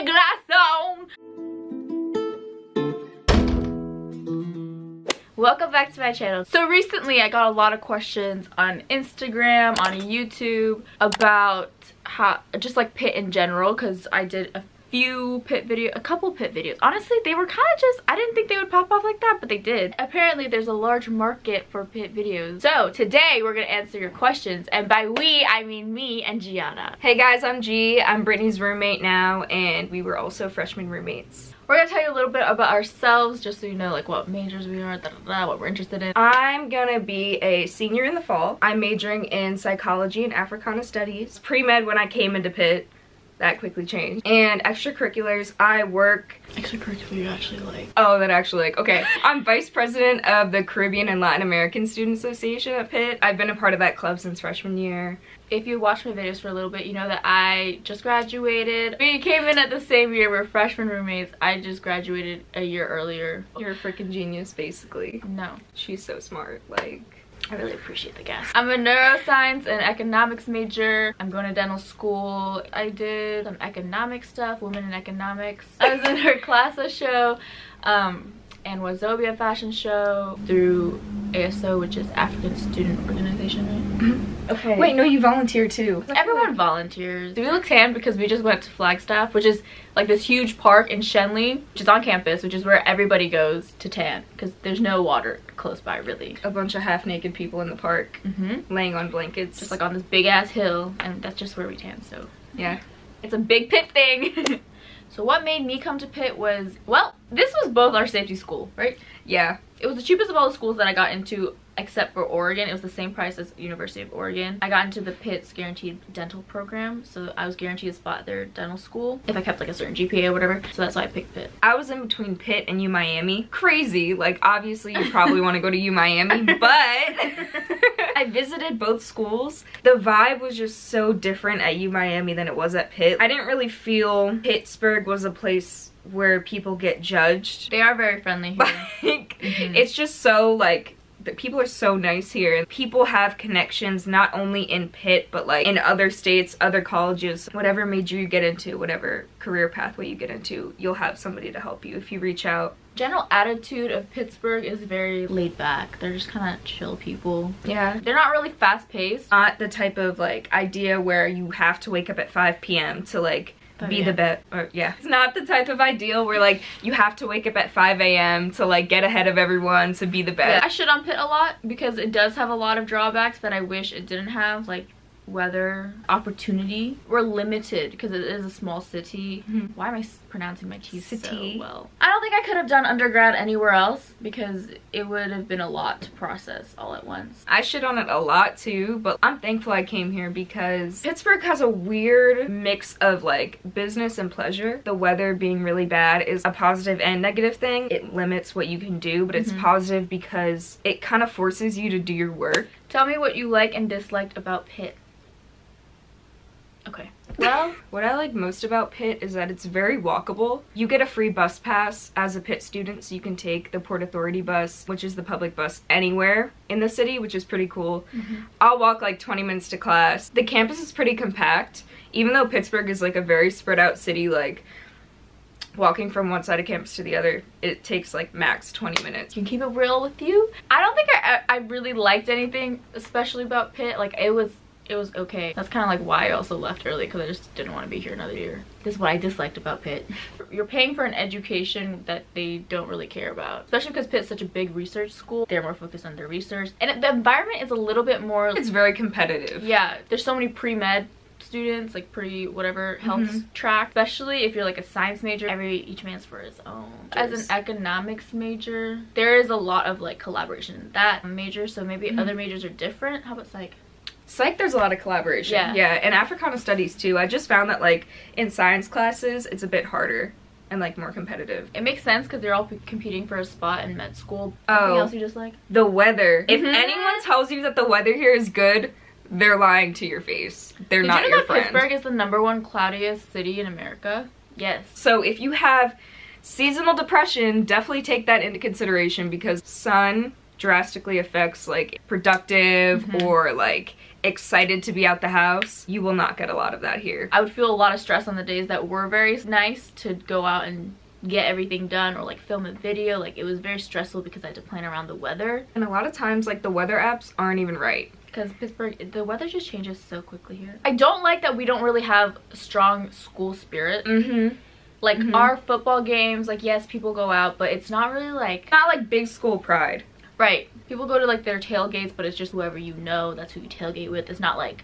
my glass on. Welcome back to my channel. So recently I got a lot of questions on Instagram, on YouTube about how, just like Pitt in general, because I did a couple Pitt videos. Honestly, they were kind of just, I didn't think they would pop off like that, but they did. Apparently there's a large market for Pitt videos. So today we're gonna answer your questions, and by we I mean me and Gianna. Hey guys, I'm G. I'm Brittany's roommate now, and we were also freshman roommates. We're gonna tell you a little bit about ourselves, just so you know like what majors we are, what we're interested in. I'm gonna be a senior in the fall. I'm majoring in psychology and Africana studies. Pre-med when I came into Pitt. That quickly changed. And extracurriculars, I work... Extracurricular you actually like. Oh, that actually like, okay. I'm vice president of the Caribbean and Latin American Student Association at Pitt. I've been a part of that club since freshman year. If you watched my videos for a little bit, you know that I just graduated. We came in at the same year, we're freshman roommates. I just graduated a year earlier. You're a freaking genius, basically. No. She's so smart, like... I really appreciate the gas. I'm a neuroscience and economics major. I'm going to dental school. I did some economic stuff, women in economics. I was in her Classa show and Wazobia fashion show through ASO, which is African Student Organization, right? Okay. Wait, no, you volunteer too. Everyone volunteers. We look tan because we just went to Flagstaff, which is like this huge park in Shenley, which is on campus, which is where everybody goes to tan because there's no water close by, really. A bunch of half-naked people in the park, laying on blankets. Just like on this big-ass hill, and that's just where we tan, so. Yeah. It's a big Pitt thing. So what made me come to Pitt was, well, this was both our safety school, right? Yeah. It was the cheapest of all the schools that I got into, except for Oregon. It was the same price as University of Oregon. I got into the Pitt's guaranteed dental program, so I was guaranteed a spot at their dental school if I kept like a certain GPA or whatever, so that's why I picked Pitt. I was in between Pitt and UMiami. Crazy, like obviously you probably want to go to UMiami, but I visited both schools. The vibe was just so different at UMiami than it was at Pitt. I didn't really feel Pittsburgh was a place where people get judged. They are very friendly here. Like, it's just so like, the people are so nice here, and people have connections not only in Pitt but like in other states, other colleges. Whatever major you get into, whatever career pathway you get into, you'll have somebody to help you if you reach out. General attitude of Pittsburgh is very laid back. They're just kind of chill people. Yeah. They're not really fast paced. Not the type of like idea where you have to wake up at 5 p.m. to like be the best, or yeah. It's not the type of ideal where like you have to wake up at 5 a.m. to like get ahead of everyone to be the best. Yeah. I shit on Pitt a lot because it does have a lot of drawbacks that I wish it didn't have, like weather, opportunity. We're limited because it is a small city. Why am I pronouncing my T's so well? I don't think I could have done undergrad anywhere else because it would have been a lot to process all at once. I shit on it a lot too, but I'm thankful I came here because Pittsburgh has a weird mix of like business and pleasure. The weather being really bad is a positive and negative thing. It limits what you can do, but it's positive because it kind of forces you to do your work. Tell me what you like and disliked about Pitt. Okay. Well, what I like most about Pitt is that it's very walkable. You get a free bus pass as a Pitt student, so you can take the Port Authority bus, which is the public bus, anywhere in the city, which is pretty cool. I'll walk like 20 minutes to class. The campus is pretty compact. Even though Pittsburgh is like a very spread out city, like walking from one side of campus to the other, it takes like max 20 minutes. Can keep it real with you. I don't think I really liked anything, especially about Pitt. Like it was okay. That's kind of like why I also left early, because I just didn't want to be here another year. This is what I disliked about Pitt. You're paying for an education that they don't really care about, especially because Pitt's such a big research school. They're more focused on their research, and the environment is a little bit more, it's very competitive. Yeah, there's so many pre-med students, like whatever health track, especially if you're like a science major. Each man's for his own. As an economics major, there is a lot of like collaboration in that major, so maybe other majors are different. How about psych? Psych, there's a lot of collaboration. Yeah, and Africana studies too. I just found that like in science classes it's a bit harder and like more competitive. It makes sense because they're all competing for a spot in med school. Anything else you just like? The weather. If anyone tells you that the weather here is good, they're lying to your face. They're not your friend. Pittsburgh is the #1 cloudiest city in America? Yes. So if you have seasonal depression, definitely take that into consideration because sun drastically affects like productive or like excited to be out the house. You will not get a lot of that here. I would feel a lot of stress on the days that were very nice to go out and get everything done or like film a video. Like it was very stressful because I had to plan around the weather. And a lot of times like the weather apps aren't even right. Because Pittsburgh, the weather just changes so quickly here. I don't like that we don't really have strong school spirit. Like our football games, like yes, people go out, but it's not really like... Not like big school pride. Right. People go to like their tailgates, but it's just whoever you know, that's who you tailgate with. It's not like,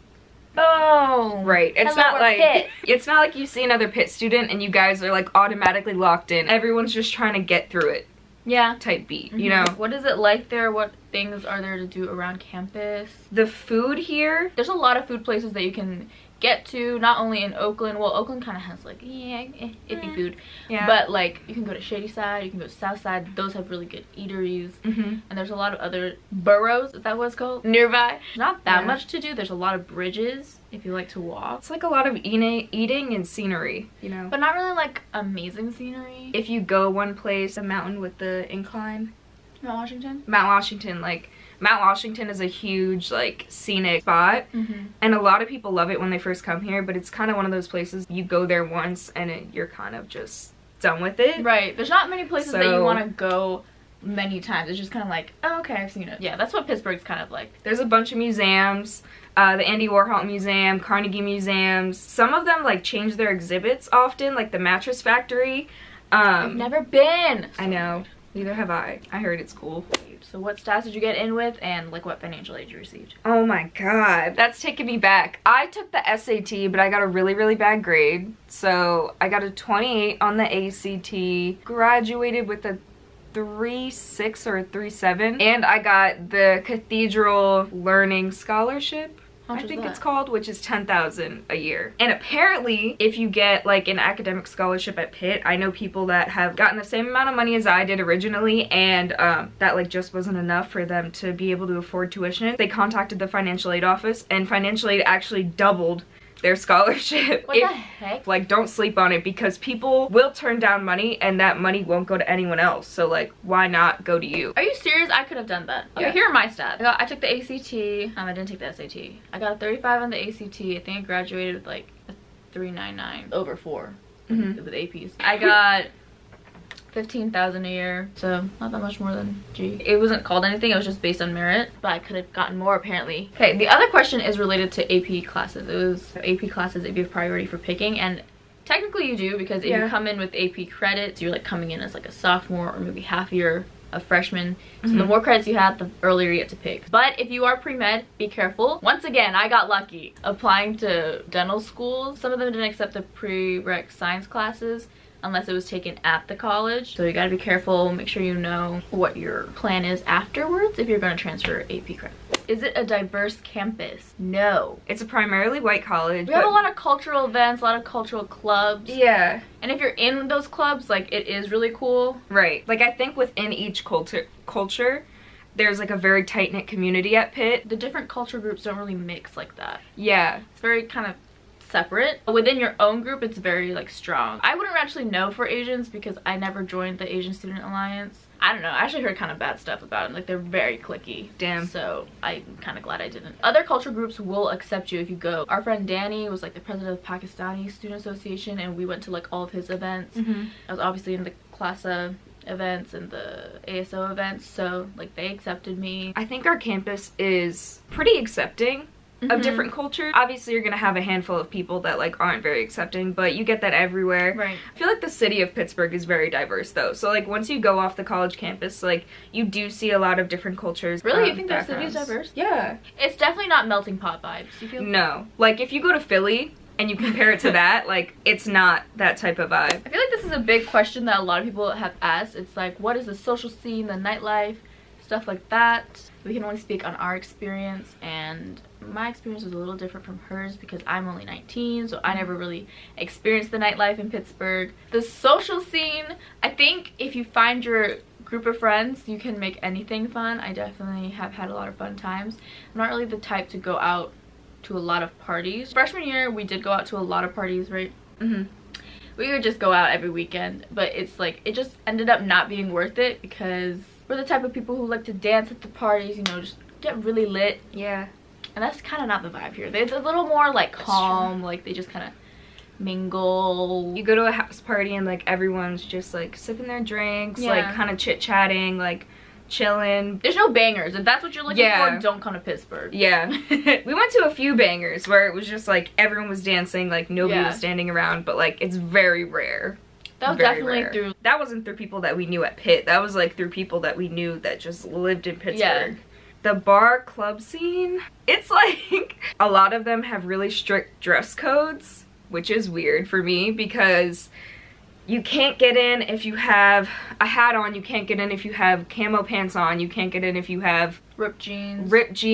oh, right. It's hello, not like Pitt. It's not like you see another Pitt student and you guys are like automatically locked in. Everyone's just trying to get through it. Yeah. Type beat, you know? What is it like there? What things are there to do around campus? The food here, there's a lot of food places that you can get to, not only in Oakland. Well, Oakland kind of has like iffy food, but like you can go to Shady Side, you can go to South Side. Those have really good eateries. And there's a lot of other boroughs, is that what it's called, nearby. Not that much to do. There's a lot of bridges if you like to walk. It's like a lot of eating and scenery, you know, but not really like amazing scenery. If you go one place, the mountain with the incline, Mount Washington, like Mount Washington is a huge like scenic spot, and a lot of people love it when they first come here, but it's kind of one of those places you go there once and you're kind of just done with it. Right. There's not many places that you want to go many times. It's just kind of like, oh, okay, I've seen it. Yeah, that's what Pittsburgh's kind of like. There's a bunch of museums, the Andy Warhol Museum, Carnegie Museums. Some of them like change their exhibits often, like the Mattress Factory. I've never been. I know. Neither have I. I heard it's cool. So what stats did you get in with, and like what financial aid you received? Oh my god, that's taking me back. I took the SAT, but I got a really, really bad grade. So I got a 28 on the ACT, graduated with a 3.6 or a 3.7, and I got the Cathedral Learning Scholarship, I think it's called, which is $10,000 a year. And apparently, if you get like an academic scholarship at Pitt, I know people that have gotten the same amount of money as I did originally, and that like just wasn't enough for them to be able to afford tuition. They contacted the financial aid office, and financial aid actually doubled their scholarship. What the heck? Like, don't sleep on it, because people will turn down money and that money won't go to anyone else. So like, why not go to you? Are you serious? I could have done that. Okay, here are my stats. I took the ACT. I didn't take the SAT. I got a 35 on the ACT. I think I graduated with like a 3.99 over 4 with APs. I got $15,000 a year, so not that much more than G. It wasn't called anything, it was just based on merit, but I could have gotten more apparently. Okay, the other question is related to AP classes. It was AP classes if you have priority for picking, and technically you do, because if you come in with AP credits, you're like coming in as like a sophomore or maybe half year a freshman. So the more credits you have, the earlier you get to pick. But if you are pre-med, be careful. Once again, I got lucky applying to dental schools. Some of them didn't accept the prereq science classes unless it was taken at the college. So you gotta be careful, make sure you know what your plan is afterwards if you're gonna transfer AP credit. Is it a diverse campus? No. It's a primarily white college. We have a lot of cultural events, a lot of cultural clubs. Yeah. And if you're in those clubs, like, it is really cool. Right. Like, I think within each culture, there's like a very tight-knit community at Pitt. The different culture groups don't really mix like that. Yeah. It's very kind of separate. Within your own group, it's very like strong. I wouldn't actually know for Asians because I never joined the Asian Student Alliance. I don't know, I actually heard kind of bad stuff about them. Like, they're very cliquey. Damn. So I'm kind of glad I didn't. Other culture groups will accept you if you go. Our friend Danny was like the president of the Pakistani Student Association, and we went to like all of his events. I was obviously in the CLASA events and the ASO events, so like they accepted me. I think our campus is pretty accepting of different cultures. Obviously you're gonna have a handful of people that like aren't very accepting, but you get that everywhere. Right. I feel like the city of Pittsburgh is very diverse though, so like once you go off the college campus, like you do see a lot of different cultures. Really? You think the city is diverse? Yeah. It's definitely not melting pot vibes. You feel? No. Like if you go to Philly and you compare it to that, like it's not that type of vibe. I feel like this is a big question that a lot of people have asked. It's like, what is the social scene, the nightlife, stuff like that. We can only speak on our experience, and my experience was a little different from hers because I'm only 19, so I never really experienced the nightlife in Pittsburgh. The social scene, I think if you find your group of friends, you can make anything fun. I definitely have had a lot of fun times. I'm not really the type to go out to a lot of parties. Freshman year, we did go out to a lot of parties, right? We would just go out every weekend, but it's like, it just ended up not being worth it because we're the type of people who like to dance at the parties, you know, just get really lit. Yeah. And that's kind of not the vibe here. It's a little more like calm, like they just kind of mingle. You go to a house party and like everyone's just like sipping their drinks, like kind of chit-chatting, like chilling. There's no bangers. If that's what you're looking for, don't come to Pittsburgh. Yeah. We went to a few bangers where it was just like everyone was dancing, like nobody was standing around, but like it's very rare. That was definitely through. That wasn't through people that we knew at Pitt. That was like through people that we knew that just lived in Pittsburgh. The bar club scene, it's like a lot of them have really strict dress codes, which is weird for me because you can't get in if you have a hat on, you can't get in if you have camo pants on, you can't get in if you have ripped jeans.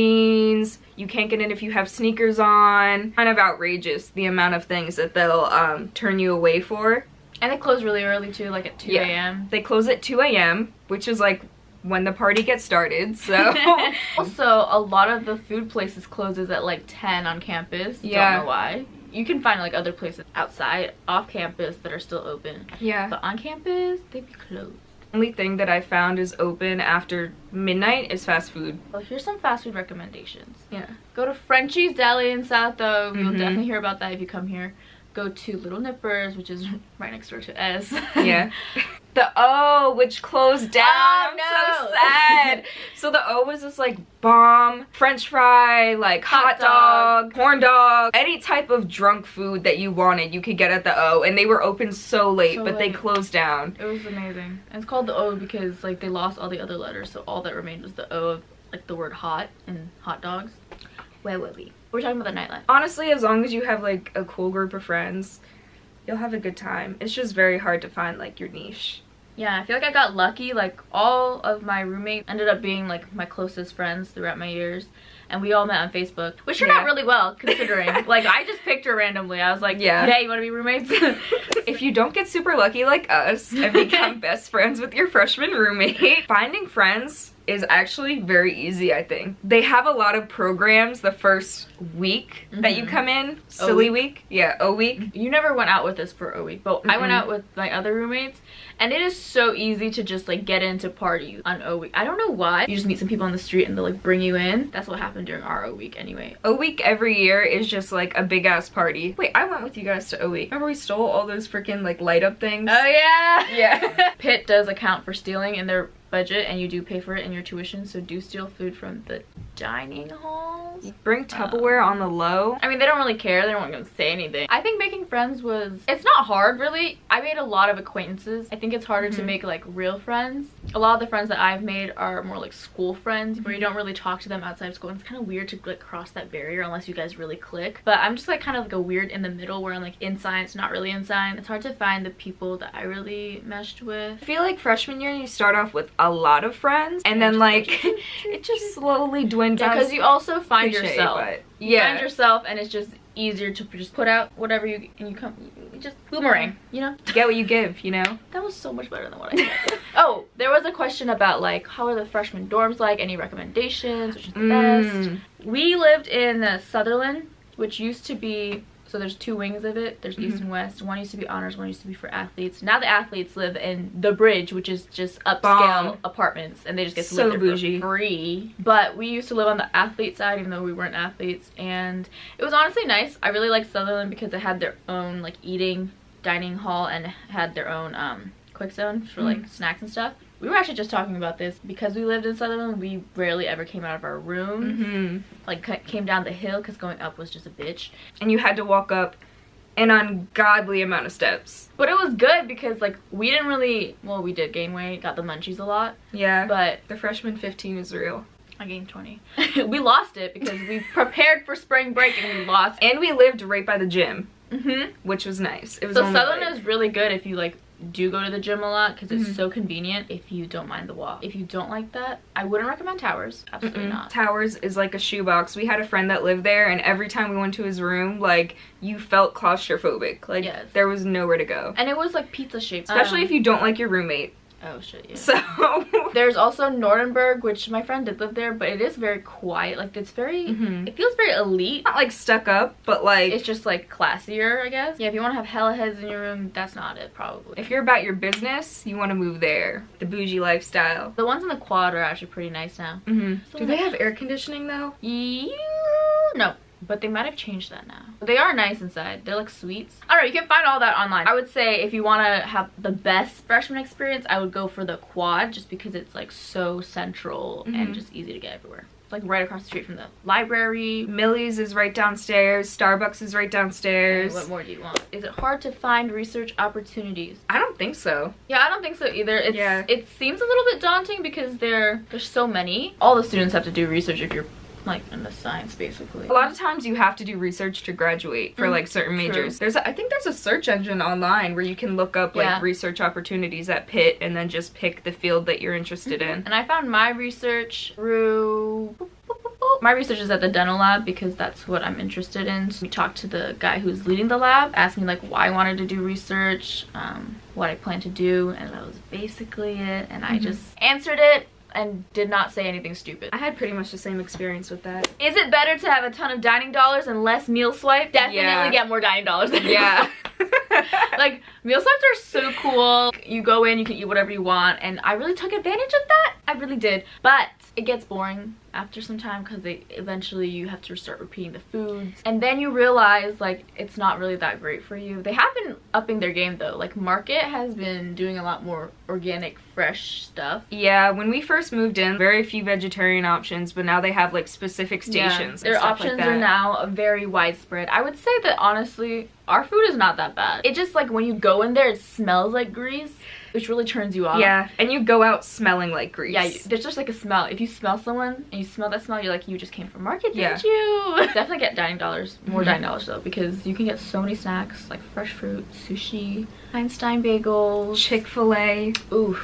You can't get in if you have sneakers on. Kind of outrageous the amount of things that they'll turn you away for. And they close really early too, like at 2 a.m. They close at 2 a.m., which is like when the party gets started, so. Also, a lot of the food places closes at like 10 on campus. Don't know why. You can find like other places outside, off campus that are still open. Yeah. But on campus, they be closed. Only thing that I found is open after midnight is fast food. Well, here's some fast food recommendations. Yeah. Go to Frenchie's Deli in South Oak. You'll definitely hear about that if you come here. Go to Little Nippers, which is right next door to S. Yeah. The O, which closed down. Oh, I'm so sad. So the O was this like bomb French fry, like hot dog, corn dog, any type of drunk food that you wanted, you could get at the O. And they were open so late, but they closed down. It was amazing. And it's called the O because like they lost all the other letters, so all that remained was the O of like the word hot and hot dogs. Where were we? We're talking about the nightlife. Honestly, as long as you have like a cool group of friends, you'll have a good time. It's just very hard to find like your niche. Yeah, I feel like I got lucky. Like all of my roommates ended up being like my closest friends throughout my years. And we all met on Facebook, which turned out really well considering. Like I just picked her randomly. I was like, hey, you want to be roommates? If you don't get super lucky like us and become best friends with your freshman roommate, finding friends is actually very easy, I think. They have a lot of programs the first week that you come in. Silly week? Yeah, O week. You never went out with us for O week, but I went out with my other roommates, and it is so easy to just like get into parties on O week. I don't know why. You just meet some people on the street and they'll like bring you in. That's what happened during our O week anyway. O week every year is just like a big ass party. Wait, I went with you guys to O week. Remember we stole all those freaking like light up things? Oh yeah! Yeah. Pitt does account for stealing in their budget, and you do pay for it in your tuition, so do steal food from the dining halls. Bring Tupperware on the low. I mean, they don't really care. They don't want to say anything. I think making friends was, it's not hard really. I made a lot of acquaintances. I think it's harder to make like real friends. A lot of the friends that I've made are more like school friends where you don't really talk to them outside of school, and it's kind of weird to like cross that barrier unless you guys really click. But I'm just like kind of like a weird in the middle where I'm like in science, not really in science. It's hard to find the people that I really meshed with. I feel like freshman year you start off with a lot of friends and then like it just slowly dwindles. Because you also find yourself. You Yeah. find yourself, and it's just easier to just put out whatever you just boomerang, you know? Get what you give, you know? That was so much better than what I said. Oh, there was a question about like how are the freshman dorms like? Any recommendations? Which is the best? We lived in Sutherland, which used to be, so there's two wings of it. There's East and West. One used to be honors, one used to be for athletes. Now the athletes live in the Bridge, which is just upscale apartments, and they just get to live there for free. But we used to live on the athlete side, even though we weren't athletes, and it was honestly nice. I really liked Sutherland because it had their own like dining hall and had their own quick zone for like snacks and stuff. We were actually just talking about this. Because we lived in Sutherland, we rarely ever came out of our room. Like came down the hill because going up was just a bitch. And you had to walk up an ungodly amount of steps. But it was good because like we didn't really, well, we did gain weight, got the munchies a lot. Yeah, but the freshman 15 is real. I gained 20. We lost it because we prepared for spring break and we lost. And we lived right by the gym, which was nice. It was so Sutherland is really good if you like do go to the gym a lot because it's so convenient if you don't mind the walk. If you don't like that, I wouldn't recommend Towers. Absolutely not. Towers is like a shoebox. We had a friend that lived there, and every time we went to his room, like, you felt claustrophobic. Like, there was nowhere to go. And it was like pizza shaped. Especially if you don't like your roommate. Oh shit, yeah. So there's also Nordenberg, which my friend did live there, but it is very quiet. Like it's very it feels very elite. Not like stuck up, but like it's just like classier, I guess. Yeah, if you want to have hella heads in your room, that's not it probably. If you're about your business, you want to move there. The bougie lifestyle. The ones in the quad are actually pretty nice now. Do they have air conditioning though? No. But they might have changed that now. They are nice inside. They're like sweets. I don't know, you can find all that online. I would say if you want to have the best freshman experience, I would go for the quad just because it's like so central and just easy to get everywhere. It's like right across the street from the library. Millie's is right downstairs. Starbucks is right downstairs. Okay, what more do you want? Is it hard to find research opportunities? I don't think so. Yeah, I don't think so either. It seems a little bit daunting because there's so many. All the students have to do research if you're like in the science, basically. A lot of times you have to do research to graduate for like certain majors. I think there's a search engine online where you can look up like research opportunities at Pitt and then just pick the field that you're interested in. And I found my research through my research is at the dental lab because that's what I'm interested in. So we talked to the guy who's leading the lab, asked me like why I wanted to do research, what I plan to do, and that was basically it. And I just answered it and did not say anything stupid. I had pretty much the same experience with that. Is it better to have a ton of dining dollars and less meal swipe? Definitely get more dining dollars. Yeah. Like, meal swipes are so cool. You go in, you can eat whatever you want, and I really took advantage of that. I really did. But it gets boring after some time because eventually you have to start repeating the foods. And then you realize, like, it's not really that great for you. They have been upping their game, though. Like, Market has been doing a lot more organic, fresh stuff. Yeah, when we first moved in, very few vegetarian options, but now they have, like, specific stations. Yeah, their options are now very widespread. I would say that, honestly, our food is not that bad. It just, like, when you go in there, it smells like grease, which really turns you off. Yeah, and you go out smelling like grease. Yeah, there's just like a smell. If you smell someone and you smell that smell, you're like, you just came from Market, didn't you? Definitely get dining dollars. More dining dollars, though, because you can get so many snacks, like fresh fruit, sushi, Einstein bagels, Chick-fil-A. Ooh.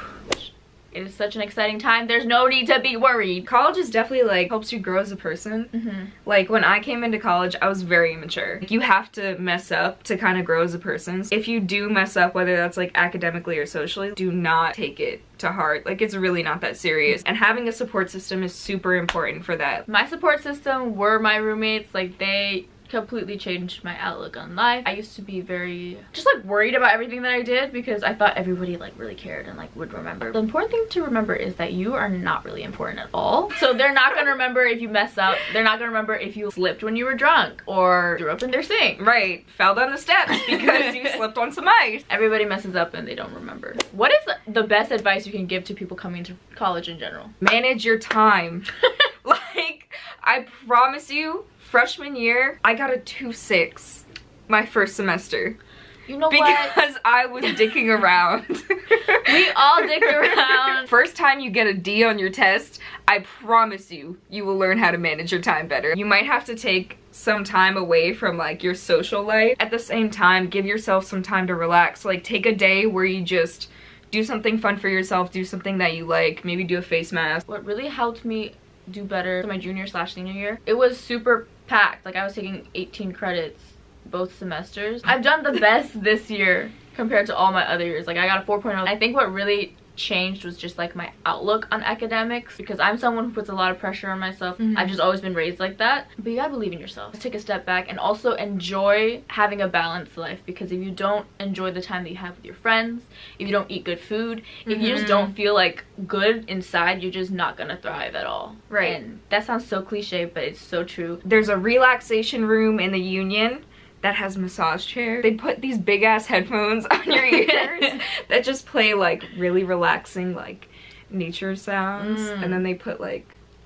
It is such an exciting time. There's no need to be worried. College is definitely like helps you grow as a person. Like when I came into college, I was very immature. Like, you have to mess up to kind of grow as a person. If you do mess up, whether that's like academically or socially, do not take it to heart. Like, it's really not that serious. And having a support system is super important for that. My support system were my roommates. Like, they completely changed my outlook on life. I used to be very just like worried about everything that I did because I thought everybody like really cared and like would remember. The important thing to remember is that you are not really important at all. So they're not gonna remember if you mess up. They're not gonna remember if you slipped when you were drunk or threw up in their sink. Right, fell down the steps because you slipped on some ice. Everybody messes up and they don't remember. What is the best advice you can give to people coming to college in general? Manage your time. Like, I promise you, freshman year, I got a 2.6 my first semester. You know what? Because I was dicking around. We all dicked around. First time you get a D on your test, I promise you, you will learn how to manage your time better. You might have to take some time away from like your social life. At the same time, give yourself some time to relax. Like, take a day where you just do something fun for yourself, do something that you like, maybe do a face mask. What really helped me do better my junior/senior year, it was super packed. Like, I was taking 18 credits both semesters. I've done the best this year compared to all my other years. Like, I got a 4.0. I think what really changed was just like my outlook on academics because I'm someone who puts a lot of pressure on myself. I've just always been raised like that. But you gotta believe in yourself. Take a step back and also enjoy having a balanced life, because if you don't enjoy the time that you have with your friends, if you don't eat good food, if you just don't feel like good inside, you're just not gonna thrive at all. Right. And that sounds so cliche, but it's so true. There's a relaxation room in the Union that has massage chairs. They put these big ass headphones on your ears that just play like really relaxing like nature sounds, and then they put like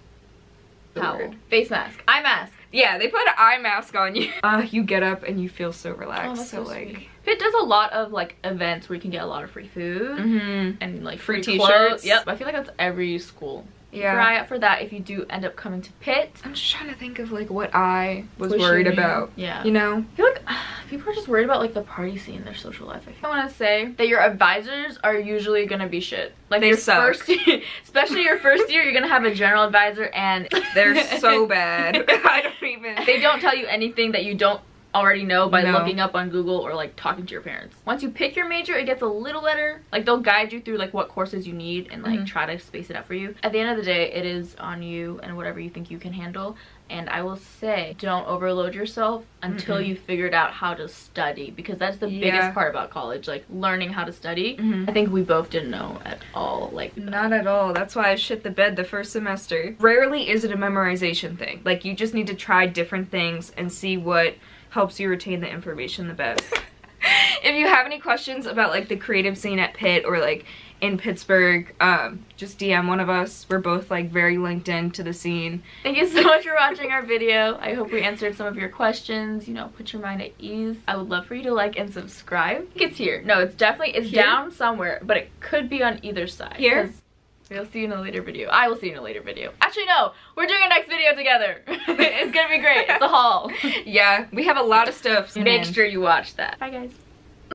towel, face mask, eye mask. Yeah, they put an eye mask on you. You get up and you feel so relaxed. Oh, so like sweet. Pitt does a lot of like events where you can get a lot of free food and like free t-shirts. Yep, I feel like that's every school. Yeah. Try out for that if you do end up coming to Pitt. I'm just trying to think of like what I was worried about. Yeah. You know? I feel like people are just worried about like the party scene in their social life. I want to say that your advisors are usually gonna be shit. Like, they suck. Especially your first year, you're gonna have a general advisor and they're so bad. I don't even. They don't tell you anything that you don't already know by looking up on Google or like talking to your parents. Once you pick your major, it gets a little better. Like they'll guide you through like what courses you need and like try to space it out for you. At the end of the day, it is on you and whatever you think you can handle. And I will say, don't overload yourself until you figured out how to study, because that's the biggest part about college, like learning how to study. I think we both didn't know at all. Like, not at all. That's why I shit the bed the first semester. Rarely is it a memorization thing. Like, you just need to try different things and see what helps you retain the information the best. If you have any questions about like the creative scene at Pitt or like in Pittsburgh, just DM one of us. We're both like very linked in to the scene. Thank you so much for watching our video. I hope we answered some of your questions, you know, put your mind at ease. I would love for you to like and subscribe. I think it's here. No, it's definitely, it's down somewhere, but it could be on either side. Here? We'll see you in a later video. I will see you in a later video. Actually, no, we're doing a next video together. It's gonna be great. It's a haul. Yeah, we have a lot of stuff. Make sure you watch that. Bye, guys.